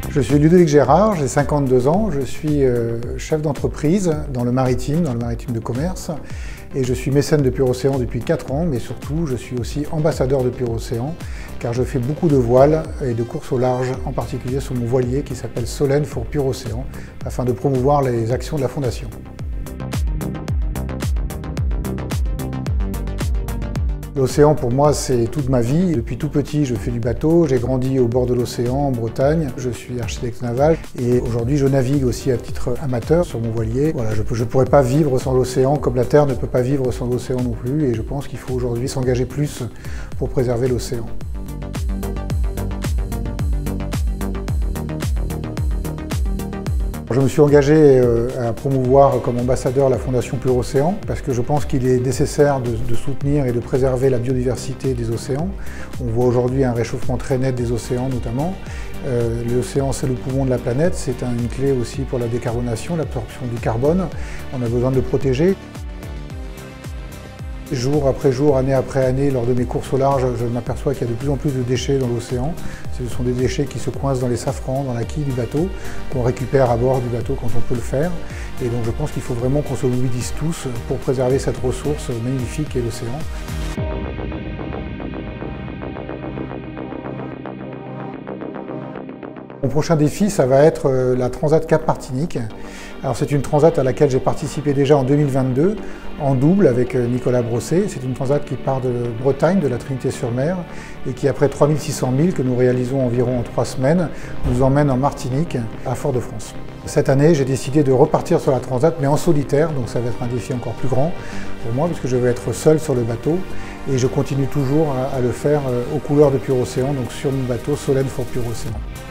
Je suis Ludovic Gérard, j'ai 52 ans, je suis chef d'entreprise dans le maritime de commerce, et je suis mécène de Pure Océan depuis 4 ans, mais surtout je suis aussi ambassadeur de Pure Océan, car je fais beaucoup de voiles et de courses au large, en particulier sur mon voilier qui s'appelle Solène for Pure Océan, afin de promouvoir les actions de la Fondation. L'océan, pour moi, c'est toute ma vie. Depuis tout petit, je fais du bateau. J'ai grandi au bord de l'océan, en Bretagne. Je suis architecte naval et aujourd'hui, je navigue aussi à titre amateur sur mon voilier. Voilà, je ne pourrais pas vivre sans l'océan, comme la Terre ne peut pas vivre sans l'océan non plus. Et je pense qu'il faut aujourd'hui s'engager plus pour préserver l'océan. Je me suis engagé à promouvoir comme ambassadeur la Fondation Pure Océan parce que je pense qu'il est nécessaire de soutenir et de préserver la biodiversité des océans. On voit aujourd'hui un réchauffement très net des océans notamment. L'océan, c'est le poumon de la planète, c'est une clé aussi pour la décarbonation, l'absorption du carbone. On a besoin de le protéger. Jour après jour, année après année, lors de mes courses au large, je m'aperçois qu'il y a de plus en plus de déchets dans l'océan. Ce sont des déchets qui se coincent dans les safrans, dans la quille du bateau, qu'on récupère à bord du bateau quand on peut le faire. Et donc je pense qu'il faut vraiment qu'on se mobilise tous pour préserver cette ressource magnifique qu'est l'océan. Mon prochain défi, ça va être la Transat Cap-Martinique. Alors c'est une transat à laquelle j'ai participé déjà en 2022, en double avec Nicolas Brosset. C'est une transat qui part de Bretagne, de la Trinité-sur-Mer, et qui après 3600 milles que nous réalisons environ en 3 semaines, nous emmène en Martinique, à Fort-de-France. Cette année, j'ai décidé de repartir sur la transat, mais en solitaire, donc ça va être un défi encore plus grand pour moi, parce que je vais être seul sur le bateau, et je continue toujours à le faire aux couleurs de Pure Océan, donc sur mon bateau Solène for Pure Océan.